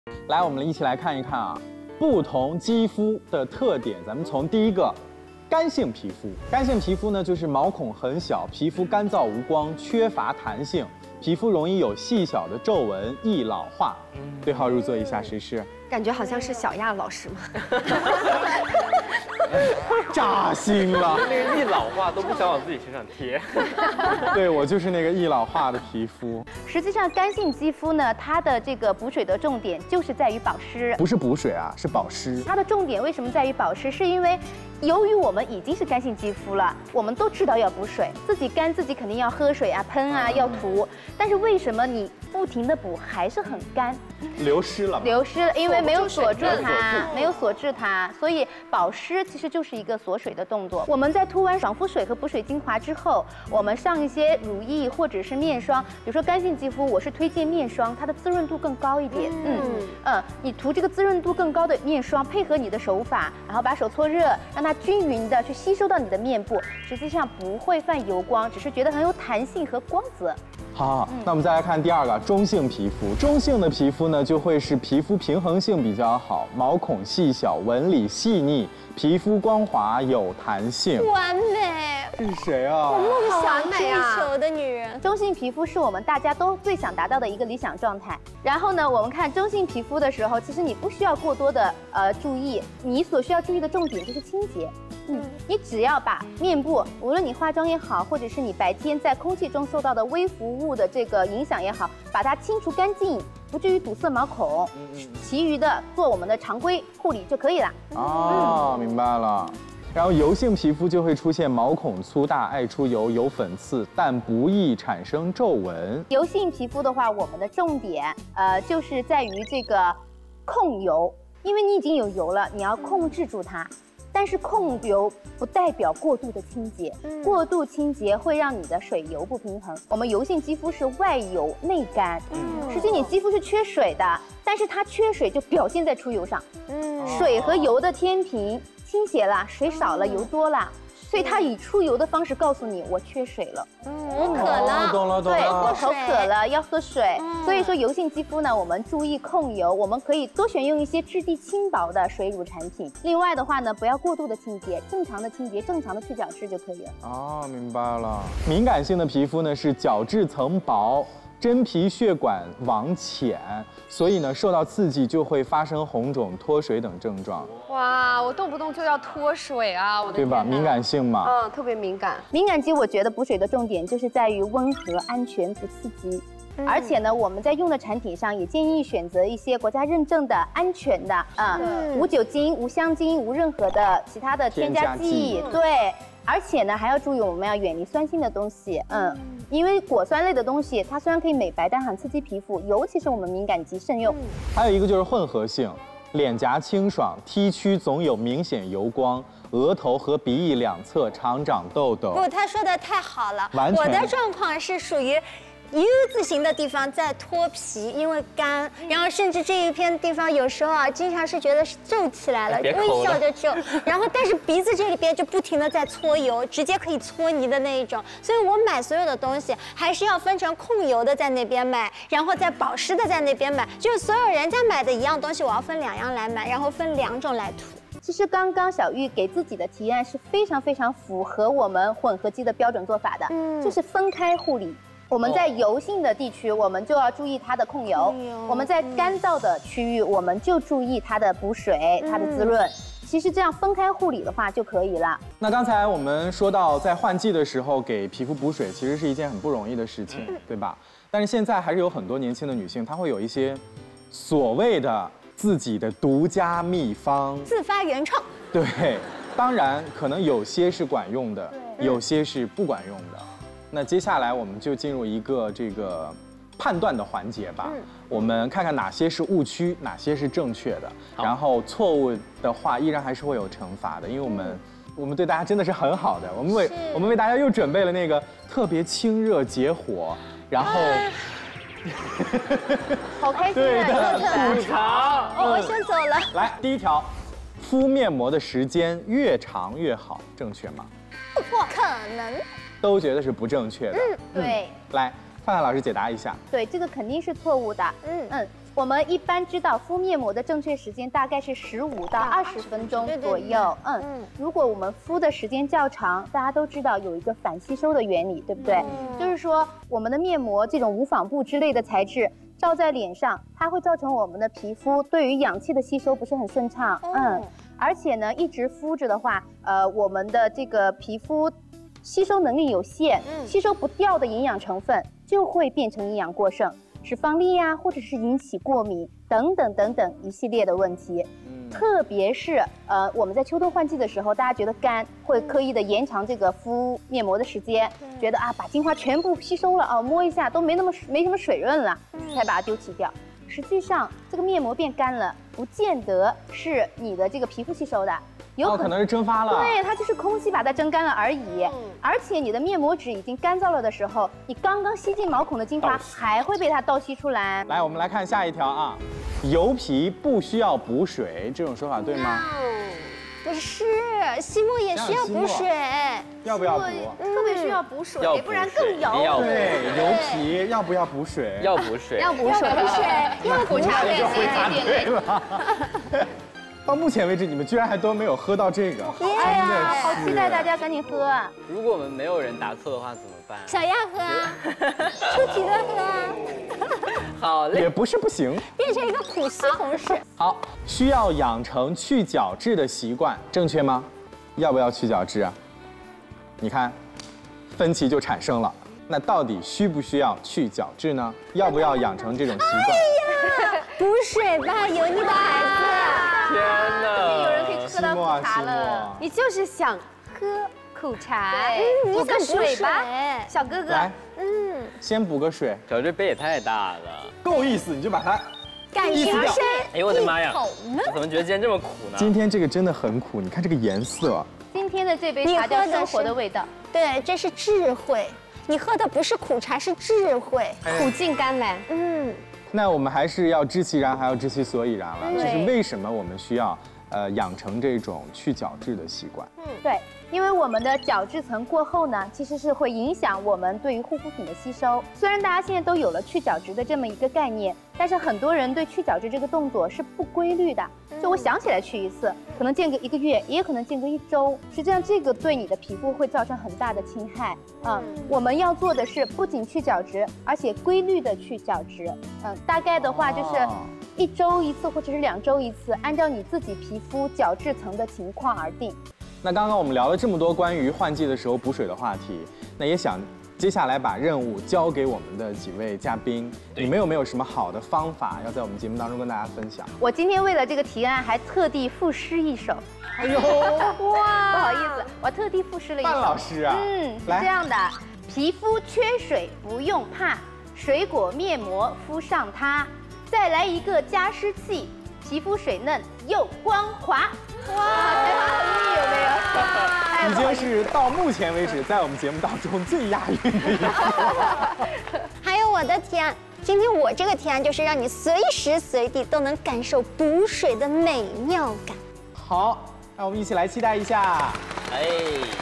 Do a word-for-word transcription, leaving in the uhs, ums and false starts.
来，我们一起来看一看啊，不同肌肤的特点。咱们从第一个，干性皮肤。干性皮肤呢，就是毛孔很小，皮肤干燥无光，缺乏弹性，皮肤容易有细小的皱纹，易老化。对号入座一下，谁是？ 感觉好像是小亚老师嘛。 扎心了， 那个易老化都不想往自己身上贴。 对，我就是那个易老化的皮肤。 实际上，干性肌肤呢，它的这个补水的重点就是在于保湿， 不是补水啊，是保湿。 它的重点为什么在于保湿？是因为由于我们已经是干性肌肤了，我们都知道要补水，自己干自己肯定要喝水啊、喷啊、要涂。但是为什么你不停的补还是很干？ 流失了， 流失了，因为没有锁住它，没有锁住它，所以保湿其实就是一个锁水的动作。我们在涂完爽肤水和补水精华之后，我们上一些乳液或者是面霜，比如说干性肌肤，我是推荐面霜，它的滋润度更高一点。嗯嗯，你涂这个滋润度更高的面霜，配合你的手法，然后把手搓热，让它均匀的去吸收到你的面部，实际上不会泛油光，只是觉得很有弹性和光泽。 好，那我们再来看第二个，中性皮肤。中性的皮肤呢，就会是皮肤平衡性比较好，毛孔细小，纹理细腻，皮肤光滑有弹性。 完美！ 这是谁啊？ 梦想追求的女人。 中性皮肤是我们大家都最想达到的一个理想状态。然后呢，我们看中性皮肤的时候，其实你不需要过多的呃注意，你所需要注意的重点就是清洁。嗯，你只要把面部，无论你化妆也好，或者是你白天在空气中受到的微浮物的这个影响也好，把它清除干净，不至于堵塞毛孔。其余的做我们的常规护理就可以了。 哦，明白了。然后油性皮肤就会出现毛孔粗大、爱出油、有粉刺，但不易产生皱纹。 油性皮肤的话，我们的重点呃就是在于这个控油，因为你已经有油了，你要控制住它。但是控油不代表过度的清洁，嗯、过度清洁会让你的水油不平衡。我们油性肌肤是外油内干，嗯、实际你肌肤是缺水的，但是它缺水就表现在出油上。嗯、水和油的天平倾斜了，水少了，油多了。所以它以出油的方式告诉你，我缺水了。 嗯，我渴了。 懂了，懂了。 对，我口渴了，要喝水。嗯、所以说，油性肌肤呢，我们注意控油，我们可以多选用一些质地轻薄的水乳产品。另外的话呢，不要过度的清洁，正常的清洁，正常的去角质就可以了。 哦，明白了。敏感性的皮肤呢，是角质层薄。真皮血管网浅，所以呢，受到刺激就会发生红肿、脱水等症状。 哇，我动不动就要脱水啊！我的对吧？敏感性嘛， 嗯，特别敏感。 敏感肌，我觉得补水的重点就是在于温和、安全、不刺激。嗯、而且呢，我们在用的产品上也建议选择一些国家认证的、安全的啊，嗯、无酒精、无香精、无任何的其他的添加剂。对。而且呢，还要注意我们要远离酸性的东西，嗯，因为果酸类的东西，它虽然可以美白，但很刺激皮肤，尤其是我们敏感肌，慎用。 还有一个就是混合性，脸颊清爽，T 区总有明显油光，额头和鼻翼两侧常长痘痘。 不，他说的太好了， 完全我的状况是属于。U 字形的地方在脱皮，因为干，然后甚至这一片地方有时候啊，经常是觉得皱起来了，微笑着皱，然后但是鼻子这里边就不停的在搓油，直接可以搓泥的那一种。所以我买所有的东西还是要分成控油的在那边买，然后再保湿的在那边买，就是所有人家买的一样东西，我要分两样来买，然后分两种来涂。 其实刚刚小玉给自己的提案是非常非常符合我们混合肌的标准做法的，嗯，就是分开护理。我们在油性的地区，我们就要注意它的控油；我们在干燥的区域，我们就注意它的补水、它的滋润。其实这样分开护理的话就可以了。 那刚才我们说到，在换季的时候给皮肤补水，其实是一件很不容易的事情，对吧？但是现在还是有很多年轻的女性，她会有一些所谓的自己的独家秘方， 自发原创。 对，当然可能有些是管用的，有些是不管用的。那接下来我们就进入一个这个判断的环节吧。嗯、我们看看哪些是误区，哪些是正确的。然后错误的话，依然还是会有惩罚的，因为我们、嗯、我们对大家真的是很好的。我们为我们为大家又准备了那个特别清热解火，然后。哎好开心对的补偿。 哦，我先走了。 来，第一条，敷面膜的时间越长越好，正确吗？ 不错，可能。 都觉得是不正确的。 嗯，对。 来，范范老师解答一下。 对，这个肯定是错误的。嗯嗯，我我们一般知道敷面膜的正确时间大概是十五到二十分钟左右。嗯，如果我们敷的时间较长，大家都知道有一个反吸收的原理，对不对？就是说我们的面膜这种无纺布之类的材质照在脸上，它会造成我们的皮肤对于氧气的吸收不是很顺畅。嗯，而且呢，一直敷着的话，呃，我们的这个皮肤吸收能力有限，吸收不掉的营养成分就会变成营养过剩。使方粒呀，或者是引起过敏等等等等一系列的问题。嗯，特别是呃我们在秋冬换季的时候，大家觉得干，会刻意的延长这个敷面膜的时间，觉得啊把精华全部吸收了啊，摸一下都没那么没什么水润了，才把它丢弃掉。实际上这个面膜变干了，不见得是你的这个皮肤吸收的。有可能,、哦、 可能是蒸发了， 对，它就是空气把它蒸干了而已。嗯、而且你的面膜纸已经干燥了的时候，你刚刚吸进毛孔的精华还会被它倒吸出来。 来，我们来看下一条啊，油皮不需要补水，这种说法对吗？ 不是，吸墨也需要补水， 要不要补？ 特别需要补水， 要不然更油。 对，油皮要不要补水？ 要补水， 要补水，补水， 要补茶就回答对了。到目前为止，你们居然还都没有喝到这个，真的好期待大家赶紧喝啊！ 如果我们没有人答错的话怎么办？ 小亚喝啊，出题的喝啊。 好嘞， 也不是不行， 变成一个苦西红柿。 好，需要养成去角质的习惯，正确吗？要不要去角质啊？你看，分歧就产生了。那到底需不需要去角质呢？要不要养成这种习惯？ 哎呀，补水吧，油腻的孩子。 天哪！ 有人可以喝到苦茶了。你就是想喝苦茶， 嗯， 补个水吧，小哥哥。 来，嗯，先补个水。 小这杯也太大了， 够意思，你就把它感情深。 哎呦我的妈呀！我怎么觉得今天这么苦呢？ 今天这个真的很苦，你看这个颜色。 今天的这杯茶叫生活的味道。 对，这是智慧。你喝的不是苦茶，是智慧。 苦尽甘来。 嗯。 那我们还是要知其然，还要知其所以然了。就是为什么我们需要呃养成这种去角质的习惯？ 嗯，对，因为我们的角质层过厚呢，其实是会影响我们对于护肤品的吸收。虽然大家现在都有了去角质的这么一个概念，但是很多人对去角质这个动作是不规律的。就我想起来去一次，可能间隔一个月，也有可能间隔一周。实际上，这个对你的皮肤会造成很大的侵害。嗯，我们要做的是不仅去角质，而且规律的去角质。嗯，大概的话就是一周一次或者是两周一次，按照你自己皮肤角质层的情况而定。 那刚刚我们聊了这么多关于换季的时候补水的话题，那也想接下来把任务交给我们的几位嘉宾，你们有没有什么好的方法要在我们节目当中跟大家分享？ 我今天为了这个提案还特地赋诗一首。哎呦，哇，不好意思，我特地赋诗了一首。 范老师啊， 嗯，是这样的，皮肤缺水不用怕，水果面膜敷上它，再来一个加湿器，皮肤水嫩又光滑。哇，才华横溢有没有？ 已经是到目前为止在我们节目当中最押韵的一句话。 还有我的提案，今天我这个提案就是让你随时随地都能感受补水的美妙感。 好，那我们一起来期待一下。哎。